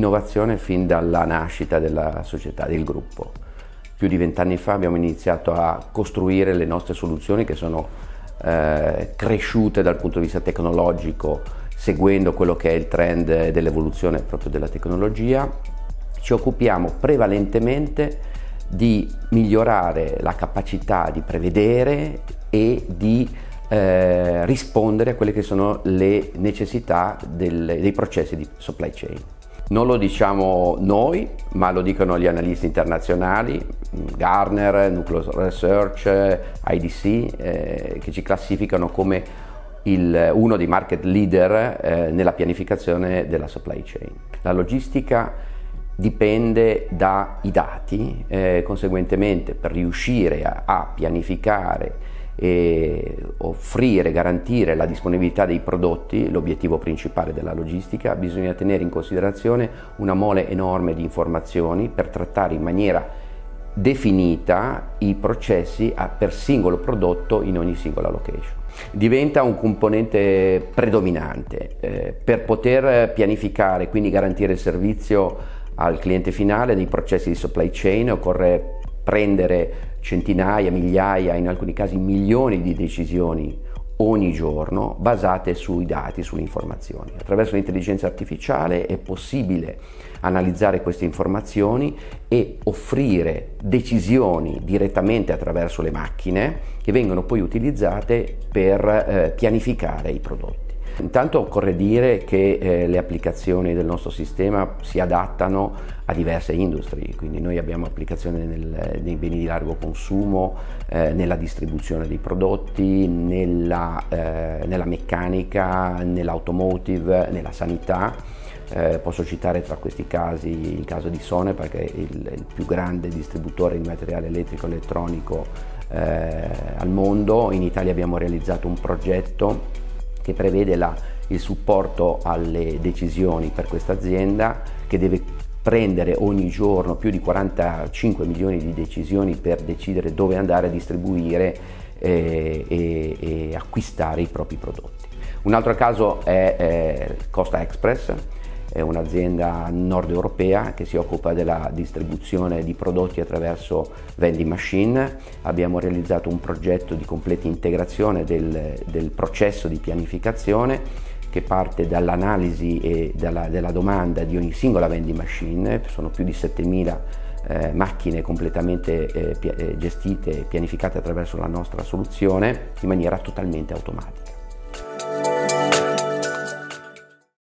innovazione fin dalla nascita della società, del gruppo. Più di 20 anni fa abbiamo iniziato a costruire le nostre soluzioni, che sono cresciute dal punto di vista tecnologico, seguendo quello che è il trend dell'evoluzione proprio della tecnologia. Ci occupiamo prevalentemente di migliorare la capacità di prevedere e di rispondere a quelle che sono le necessità dei processi di supply chain. Non lo diciamo noi, ma lo dicono gli analisti internazionali, Gartner, Nucleus Research, IDC, che ci classificano come uno dei market leader nella pianificazione della supply chain. La logistica dipende dai dati, conseguentemente per riuscire a pianificare e offrire, garantire la disponibilità dei prodotti, l'obiettivo principale della logistica, bisogna tenere in considerazione una mole enorme di informazioni per trattare in maniera definita i processi per singolo prodotto in ogni singola location. Diventa un componente predominante per poter pianificare, quindi garantire il servizio al cliente finale dei processi di supply chain. Occorre prendere centinaia, migliaia, in alcuni casi milioni di decisioni ogni giorno basate sui dati, sulle informazioni. Attraverso l'intelligenza artificiale è possibile analizzare queste informazioni e offrire decisioni direttamente attraverso le macchine che vengono poi utilizzate per pianificare i prodotti. Intanto occorre dire che le applicazioni del nostro sistema si adattano a diverse industrie, quindi noi abbiamo applicazioni nei beni di largo consumo, nella distribuzione dei prodotti, nella meccanica, nell'automotive, nella sanità. Posso citare tra questi casi il caso di Sonepar, che è il più grande distributore di materiale elettrico e elettronico al mondo. In Italia abbiamo realizzato un progetto che prevede il supporto alle decisioni per questa azienda, che deve prendere ogni giorno più di 45 milioni di decisioni per decidere dove andare a distribuire e acquistare i propri prodotti. Un altro caso è Costa Express, è un'azienda nord europea che si occupa della distribuzione di prodotti attraverso vending machine. Abbiamo realizzato un progetto di completa integrazione del processo di pianificazione, che parte dall'analisi e della domanda di ogni singola vending machine. Sono più di 7.000 macchine completamente gestite e pianificate attraverso la nostra soluzione in maniera totalmente automatica.